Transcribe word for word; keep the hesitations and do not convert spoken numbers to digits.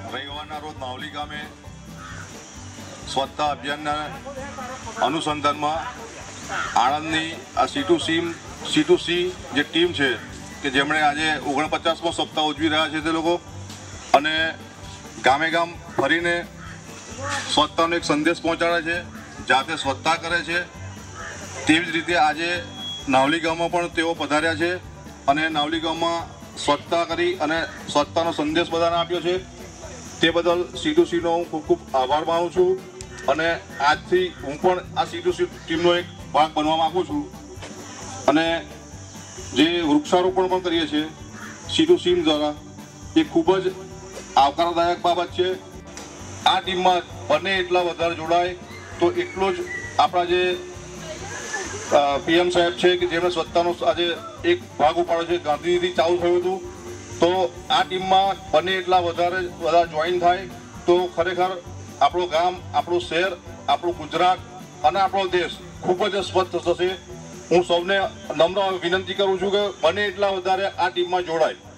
રવિવારના રોજ નાવલી ગામે સ્વચ્છતા અભિયાનના અનુસંધાનમાં આણંદની આ CtoC CtoC જે ટીમ છે કે જેમણે આજે ઓગણપચાસમો સપ્તાહ ઉજવી રહ્યા છે તે લોકો અને ગામે ગામ ફરીને સ્વચ્છતાનો એક સંદેશ પહોંચાડે છે, જાતે સ્વચ્છતા કરે છે। તેવી જ રીતે આજે નાવલી ગામમાં પણ તેઓ પધાર્યા છે અને નાવલી ગામમાં સ્વચ્છતા કરી અને સ્વચ્છતાનો સંદેશ બધાને આપ્યો છે। તે બદલ CtoCનો હું ખૂબ ખૂબ આભાર માનું છું અને આજથી હું પણ આ CtoC ટીમનો એક ભાગ બનવા માગું છું અને જે વૃક્ષારોપણ પણ કરીએ છીએ CtoC દ્વારા એ ખૂબ જ આવકારદાયક બાબત છે। આ ટીમમાં બને એટલા વધારે જોડાય તો એટલો જ આપણા જે પીએમ સાહેબ છે કે જેમણે સ્વચ્છતાનો આજે એક ભાગ ઉપાડ્યો છે, ગાંધીજીથી ચાલુ થયું હતું, તો આ ટીમમાં બને એટલા વધારે બધા જોઈન થાય તો ખરેખર આપણું ગામ, આપણું શહેર, આપણું ગુજરાત અને આપણો દેશ ખૂબ જ સ્વચ્છ થશે। હું સૌને નમ્ર વિનંતી કરું છું કે બને એટલા વધારે આ ટીમમાં જોડાય।